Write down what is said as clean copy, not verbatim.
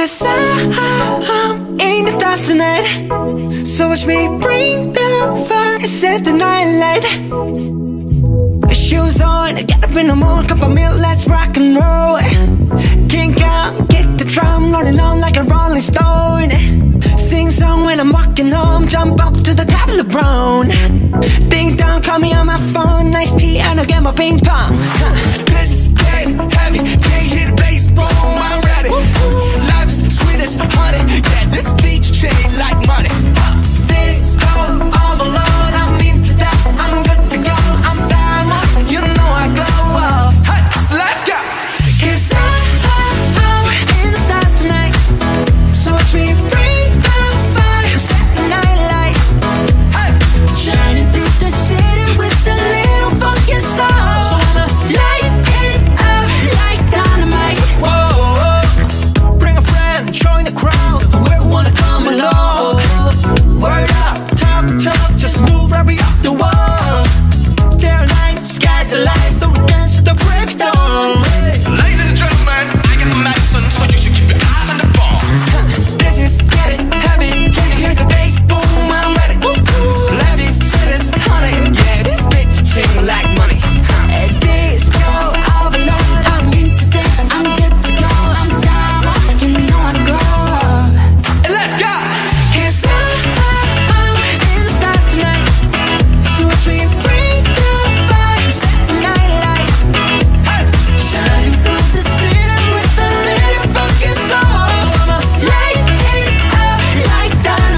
'cause I'm in the stars tonight. So watch me bring the fire, set the night light. Shoes on, get up in the morning, cup of milk, let's rock and roll. Kink out, kick the drum, rolling on like a rolling stone. Sing song when I'm walking home, jump up to the top of the brown. Ding dong, call me on my phone, nice tea and I'll get my ping pong.